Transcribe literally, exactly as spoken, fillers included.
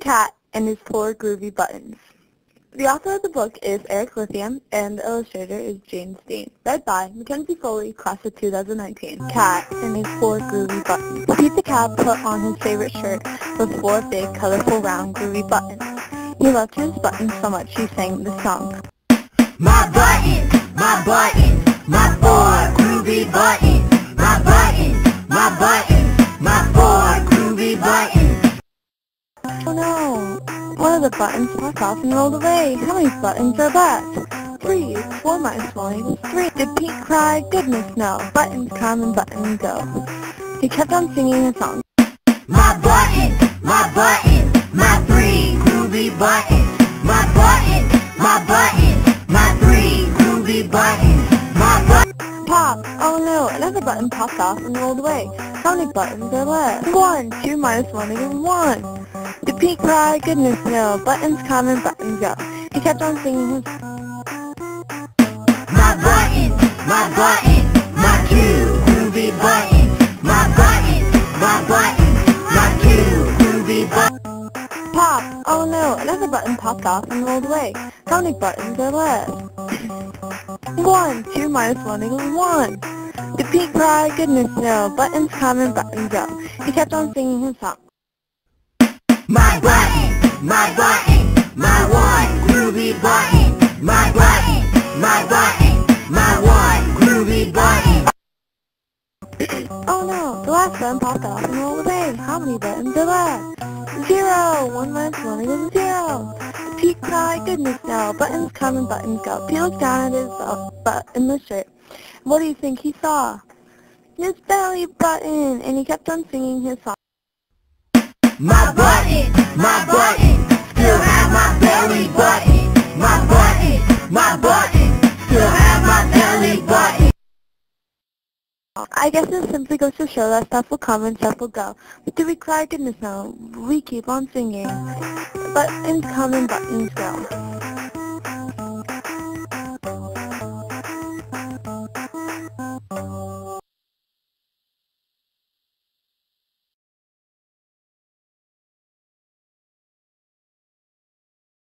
Cat and His Four Groovy Buttons. The author of the book is Eric Lithium, and the illustrator is Jane Steen. Read by Mackenzie Foley, class of two thousand nineteen. Cat and His Four Groovy Buttons. Pete the Cat put on his favorite shirt with four big, colorful, round, groovy buttons. He loved his buttons so much he sang the song. My buttons, my buttons, my four groovy buttons. My buttons, my buttons, my four groovy buttons. Oh no! One of the buttons popped off and rolled away. How many buttons are left? Three. Four minus one equals three. Did Pete cry? Goodness no. Buttons come and buttons go. He kept on singing a song. My buttons, my buttons, my three groovy buttons. My buttons, my buttons, my three groovy buttons. My buttons. Pop! Oh no, another button popped off and rolled away. How many buttons are left? One. Two minus one equals one. Did Pete cry? Goodness no. Buttons come and buttons go. He kept on singing his... My buttons, my buttons, my two groovy buttons. My buttons, my buttons, my two groovy buttons. Pop! Oh no, another button popped off and rolled away. How many buttons are left? One. Two minus one equals one. Did Pete cry? Goodness no. Buttons come and buttons go. He kept on singing his song. My buttons, my buttons, my one groovy button. My buttons, my buttons, my one groovy button. Oh no, the last button popped off and rolled away. How many buttons are left? Zero. One minus one equals zero. Pete cry? Goodness no. Buttons come and buttons go. Pete looked down at his uh, butt in the shirt. What do you think he saw? His belly button, and he kept on singing his song. My buttons, my buttons, still have my belly button. My buttons, my buttons, still have my belly button. I guess it simply goes to show that stuff will come and stuff will go. But do we cry? Goodness no. We keep on singing. Buttons come and buttons go.